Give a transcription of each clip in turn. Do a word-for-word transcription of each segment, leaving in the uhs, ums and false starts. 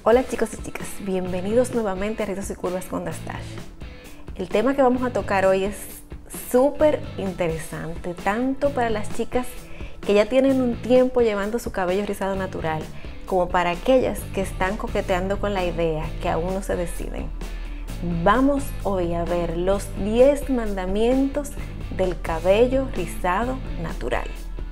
Hola chicos y chicas, bienvenidos nuevamente a Rizos y Curvas con Dastash. El tema que vamos a tocar hoy es súper interesante, tanto para las chicas que ya tienen un tiempo llevando su cabello rizado natural, como para aquellas que están coqueteando con la idea que aún no se deciden. Vamos hoy a ver los diez mandamientos del cabello rizado natural.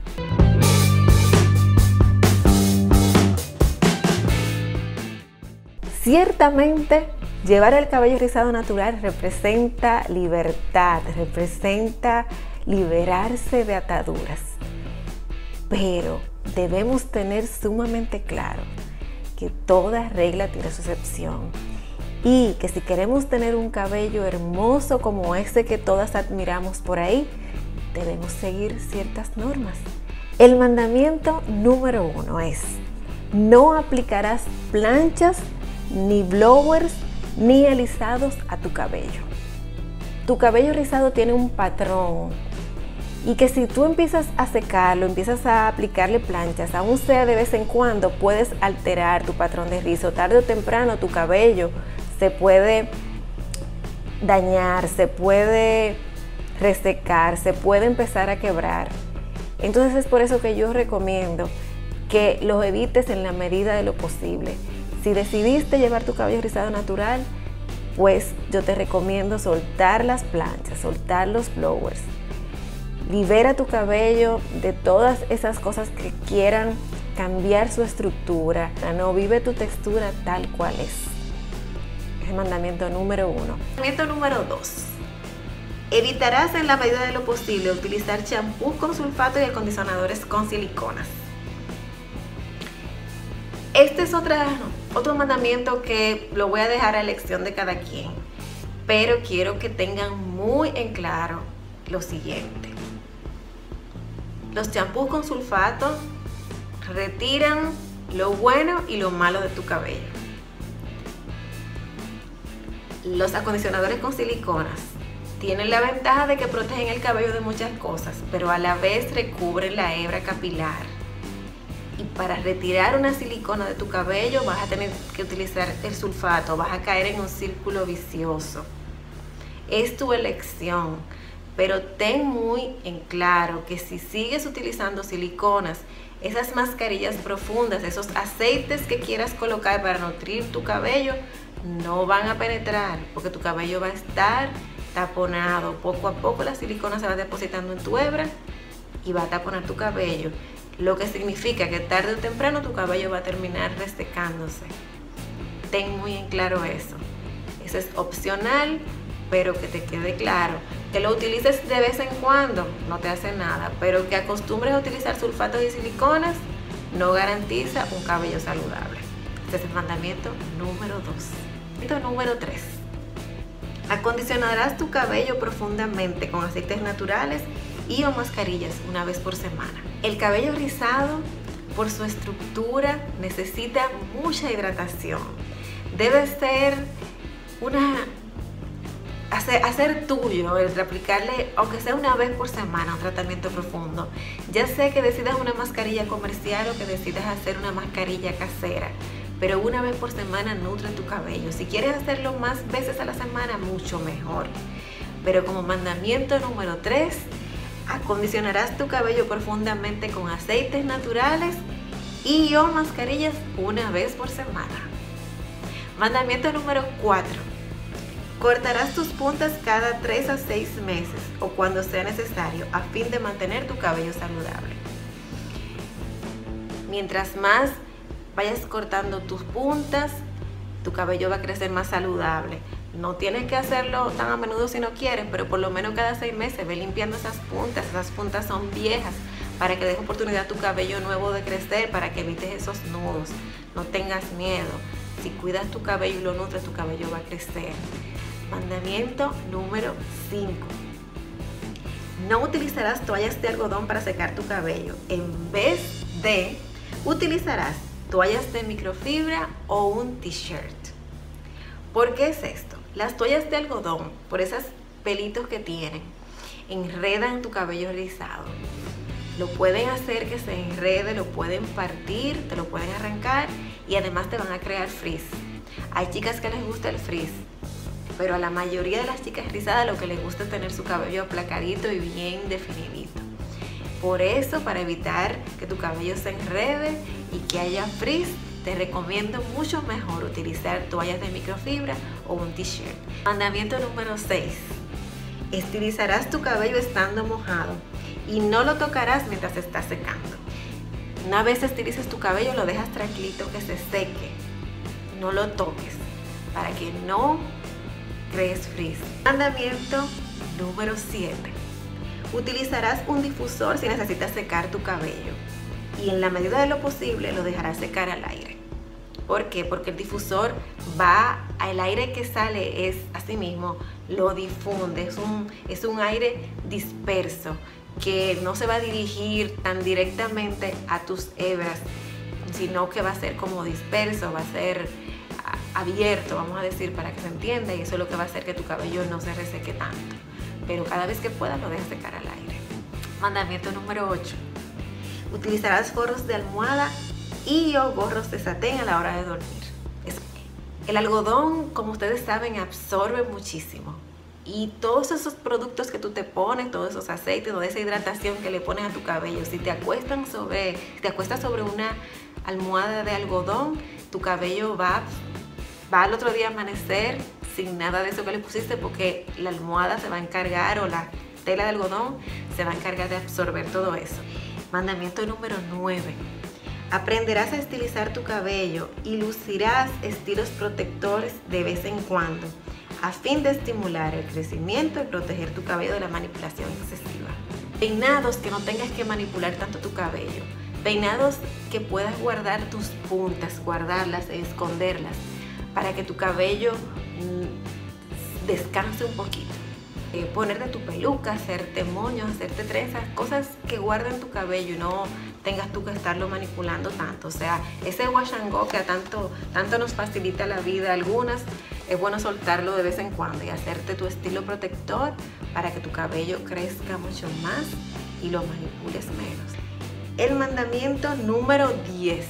Ciertamente, llevar el cabello rizado natural representa libertad, representa liberarse de ataduras. Pero debemos tener sumamente claro que toda regla tiene su excepción y que si queremos tener un cabello hermoso como ese que todas admiramos por ahí, debemos seguir ciertas normas. El mandamiento número uno es: no aplicarás planchas, ni blowers, ni alisados a tu cabello. Tu cabello rizado tiene un patrón y que si tú empiezas a secarlo, empiezas a aplicarle planchas, aún sea de vez en cuando, puedes alterar tu patrón de rizo. Tarde o temprano tu cabello se puede dañar, se puede resecar, se puede empezar a quebrar. Entonces es por eso que yo recomiendo que lo evites en la medida de lo posible. Si decidiste llevar tu cabello rizado natural, pues yo te recomiendo soltar las planchas, soltar los blowers. Libera tu cabello de todas esas cosas que quieran cambiar su estructura. No, vive tu textura tal cual es. Es el mandamiento número uno. Mandamiento número dos. Evitarás en la medida de lo posible utilizar champús con sulfato y acondicionadores con siliconas. Este es otra, otro mandamiento que lo voy a dejar a elección de cada quien, pero quiero que tengan muy en claro lo siguiente. Los champús con sulfato retiran lo bueno y lo malo de tu cabello. Los acondicionadores con siliconas tienen la ventaja de que protegen el cabello de muchas cosas, pero a la vez recubren la hebra capilar. Y para retirar una silicona de tu cabello vas a tener que utilizar el sulfato, vas a caer en un círculo vicioso. Es tu elección, pero ten muy en claro que si sigues utilizando siliconas, esas mascarillas profundas, esos aceites que quieras colocar para nutrir tu cabello, no van a penetrar porque tu cabello va a estar taponado. Poco a poco la silicona se va depositando en tu hebra y va a taponar tu cabello. Lo que significa que tarde o temprano tu cabello va a terminar resecándose. Ten muy en claro eso. Eso es opcional, pero que te quede claro. Que lo utilices de vez en cuando, no te hace nada, pero que acostumbres a utilizar sulfatos y siliconas no garantiza un cabello saludable. Este es el mandamiento número dos. Mandamiento número tres. Acondicionarás tu cabello profundamente con aceites naturales y o mascarillas una vez por semana. El cabello rizado, por su estructura, necesita mucha hidratación. Debe ser una hacer, hacer tuyo el aplicarle, aunque sea una vez por semana, un tratamiento profundo. Ya sé que decidas una mascarilla comercial o que decidas hacer una mascarilla casera, pero una vez por semana nutre tu cabello. Si quieres hacerlo más veces a la semana, mucho mejor. Pero como mandamiento número tres, acondicionarás tu cabello profundamente con aceites naturales y o mascarillas una vez por semana. Mandamiento número cuatro. Cortarás tus puntas cada tres a seis meses o cuando sea necesario a fin de mantener tu cabello saludable. Mientras más vayas cortando tus puntas, tu cabello va a crecer más saludable. No tienes que hacerlo tan a menudo si no quieres, pero por lo menos cada seis meses ve limpiando esas puntas. Esas puntas son viejas, para que des oportunidad a tu cabello nuevo de crecer, para que evites esos nudos. No tengas miedo. Si cuidas tu cabello y lo nutres, tu cabello va a crecer. Mandamiento número cinco. No utilizarás toallas de algodón para secar tu cabello. En vez de, utilizarás toallas de microfibra o un t-shirt. ¿Por qué es esto? Las toallas de algodón, por esos pelitos que tienen, enredan tu cabello rizado. Lo pueden hacer que se enrede, lo pueden partir, te lo pueden arrancar y además te van a crear frizz. Hay chicas que les gusta el frizz, pero a la mayoría de las chicas rizadas lo que les gusta es tener su cabello aplacadito y bien definidito. Por eso, para evitar que tu cabello se enrede y que haya frizz, te recomiendo mucho mejor utilizar toallas de microfibra o un t-shirt. Mandamiento número seis. Estilizarás tu cabello estando mojado y no lo tocarás mientras está secando. Una vez estilices tu cabello, lo dejas tranquilito que se seque. No lo toques para que no crees frizz. Mandamiento número siete. Utilizarás un difusor si necesitas secar tu cabello y en la medida de lo posible lo dejarás secar al aire. ¿Por qué? Porque el difusor va, el aire que sale es así mismo, lo difunde, es un, es un aire disperso que no se va a dirigir tan directamente a tus hebras, sino que va a ser como disperso, va a ser abierto, vamos a decir, para que se entienda, y eso es lo que va a hacer que tu cabello no se reseque tanto. Pero cada vez que puedas lo dejas secar al aire. Mandamiento número ocho. Utilizarás forros de almohada y o gorros de satén a la hora de dormir. El algodón, como ustedes saben, absorbe muchísimo. Y todos esos productos que tú te pones, todos esos aceites, toda esa hidratación que le pones a tu cabello, si te acuestan sobre, si te acuestas sobre una almohada de algodón, tu cabello va, va al otro día a amanecer sin nada de eso que le pusiste, porque la almohada se va a encargar, o la tela de algodón se va a encargar de absorber todo eso. Mandamiento número nueve. Aprenderás a estilizar tu cabello y lucirás estilos protectores de vez en cuando, a fin de estimular el crecimiento y proteger tu cabello de la manipulación excesiva. Peinados que no tengas que manipular tanto tu cabello. Peinados que puedas guardar tus puntas, guardarlas, esconderlas, para que tu cabello mmm, descanse un poquito. Eh, ponerte tu peluca, hacerte moños, hacerte trenzas, cosas que guarden tu cabello y no tengas tú que estarlo manipulando tanto. O sea, ese wash and go que a tanto, tanto nos facilita la vida, algunas, es bueno soltarlo de vez en cuando y hacerte tu estilo protector para que tu cabello crezca mucho más y lo manipules menos. El mandamiento número diez.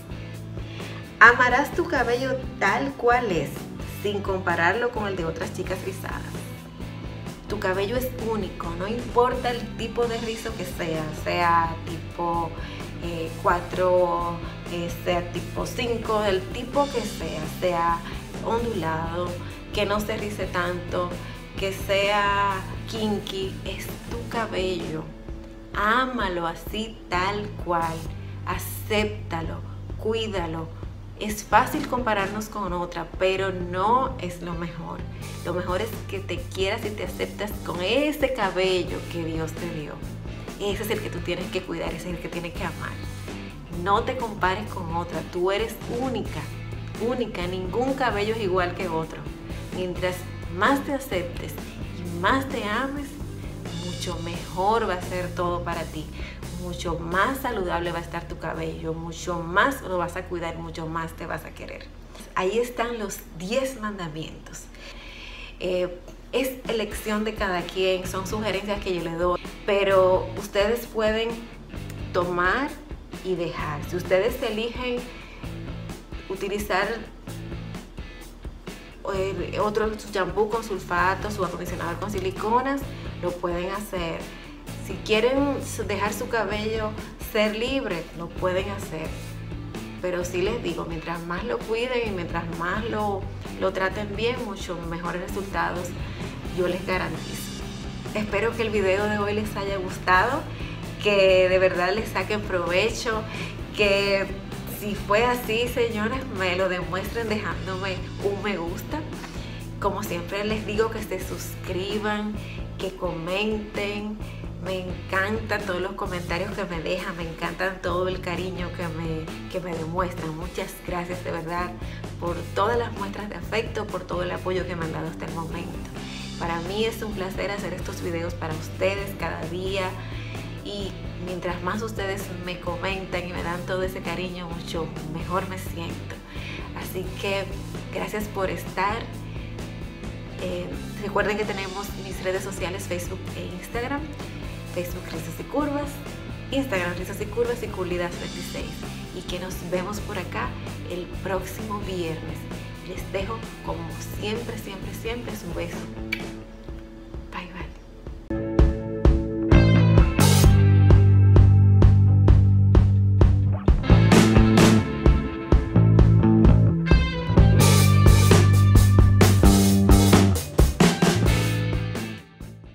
Amarás tu cabello tal cual es, sin compararlo con el de otras chicas rizadas. Tu cabello es único, no importa el tipo de rizo que sea, sea tipo eh, cuatro, eh, sea tipo cinco, el tipo que sea, sea ondulado, que no se rice tanto, que sea kinky, es tu cabello. Ámalo así tal cual, acéptalo, cuídalo. Es fácil compararnos con otra, pero no es lo mejor. Lo mejor es que te quieras y te aceptas con ese cabello que Dios te dio. Ese es el que tú tienes que cuidar, ese es el que tienes que amar. No te compares con otra, tú eres única, única, ningún cabello es igual que otro. Mientras más te aceptes y más te ames, mucho mejor va a ser todo para ti. Mucho más saludable va a estar tu cabello, mucho más lo vas a cuidar, mucho más te vas a querer. Ahí están los diez mandamientos. Eh, es elección de cada quien, son sugerencias que yo le doy, pero ustedes pueden tomar y dejar. Si ustedes eligen utilizar eh, otro shampoo con sulfato, su acondicionador con siliconas, lo pueden hacer. Si quieren dejar su cabello ser libre, lo pueden hacer. Pero sí les digo, mientras más lo cuiden y mientras más lo, lo traten bien, mucho mejores resultados yo les garantizo. Espero que el video de hoy les haya gustado, que de verdad les saquen provecho, que si fue así, señores, me lo demuestren dejándome un me gusta. Como siempre les digo, que se suscriban, que comenten. Me encantan todos los comentarios que me dejan, me encantan todo el cariño que me, que me demuestran. Muchas gracias de verdad por todas las muestras de afecto, por todo el apoyo que me han dado hasta el momento. Para mí es un placer hacer estos videos para ustedes cada día, y mientras más ustedes me comentan y me dan todo ese cariño, mucho mejor me siento. Así que gracias por estar. Eh, recuerden que tenemos mis redes sociales, Facebook e Instagram. Facebook Rizos y Curvas, Instagram Rizos y Curvas y Curlidas veintiséis. Y que nos vemos por acá el próximo viernes. Les dejo como siempre, siempre, siempre su beso.